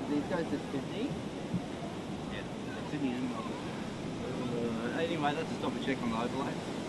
These guys are Sydney? Yeah, Sydney and Melbourne. Anyway, let's stop and check on the overlay.